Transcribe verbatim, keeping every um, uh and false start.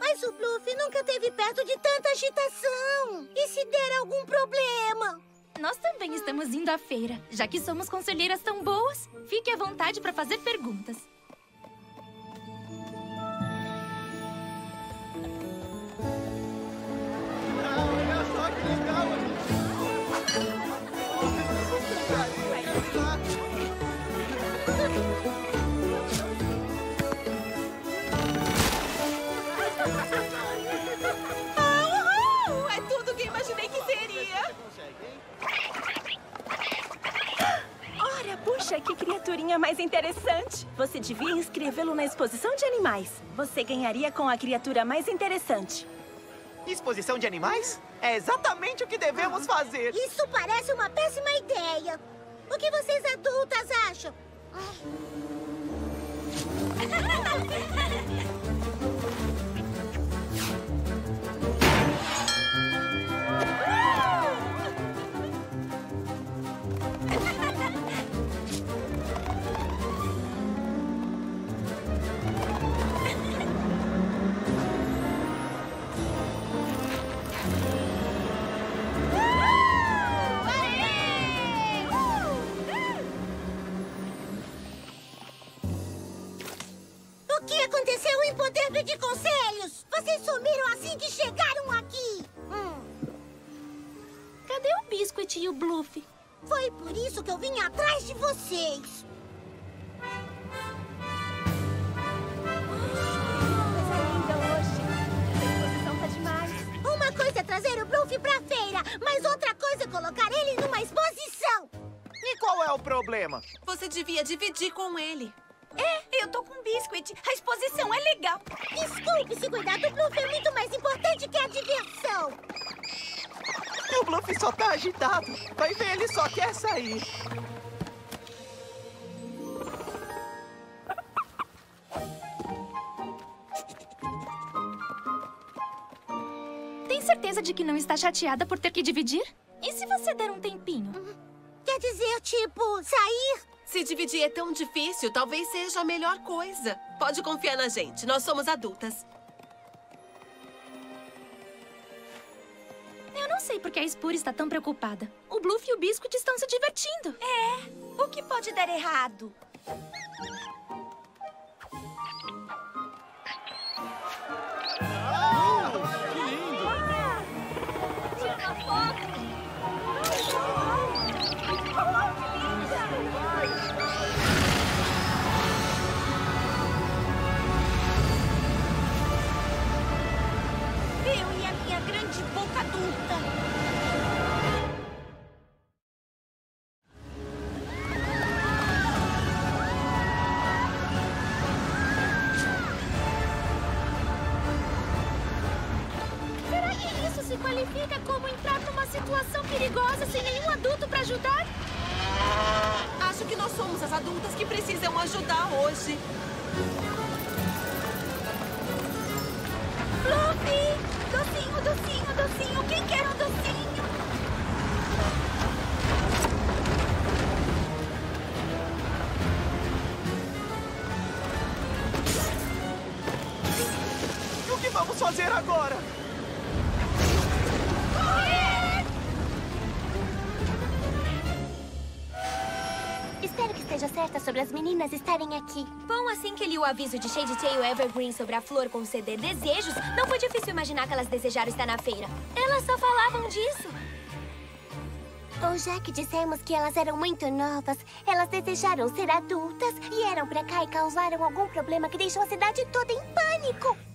Mas o Bluff nunca esteve perto de tanta agitação. E se der algum problema? Nós também estamos indo à feira. Já que somos conselheiras tão boas, fique à vontade para fazer perguntas. Olha só que legal! Ah, uhul! É tudo que imaginei que seria! Ora, puxa, que criaturinha mais interessante! Você devia inscrevê-lo na exposição de animais. Você ganharia com a criatura mais interessante. Exposição de animais? É exatamente o que devemos fazer. Isso parece uma péssima ideia. O que vocês adultas acham? O que aconteceu em Poder de Conselhos? Vocês sumiram assim que chegaram aqui. Hum. Cadê o Biscuit e o Bluff? Foi por isso que eu vim atrás de vocês. Uma coisa é trazer o Bluff pra feira, mas outra coisa é colocar ele numa exposição. E qual é o problema? Você devia dividir com ele. É, eu tô com Biscuit. A exposição é legal. Desculpe, se cuidar do Bluff é muito mais importante que a diversão. O Bluff só tá agitado. Vai ver, ele só quer sair. Tem certeza de que não está chateada por ter que dividir? E se você der um tempinho? Quer dizer, tipo, sair? Se dividir é tão difícil, talvez seja a melhor coisa. Pode confiar na gente, nós somos adultas. Eu não sei por que a Spur está tão preocupada. O Bluff e o Biscuit estão se divertindo. É, o que pode dar errado? Eu e a minha grande boca adulta. Será que isso se qualifica como entrar numa situação perigosa sem nenhum adulto para ajudar? Acho que nós somos as adultas que precisam ajudar hoje. Fluffy! Docinho, docinho, docinho. Quem quer um docinho? E o que vamos fazer agora? Espero que esteja certa sobre as meninas estarem aqui. Bom, assim que li o aviso de Shade Tail Evergreen sobre a flor conceder desejos, não foi difícil imaginar que elas desejaram estar na feira. Elas só falavam disso. Ou já que dissemos que elas eram muito novas, elas desejaram ser adultas, vieram pra cá e causaram algum problema que deixou a cidade toda em pânico.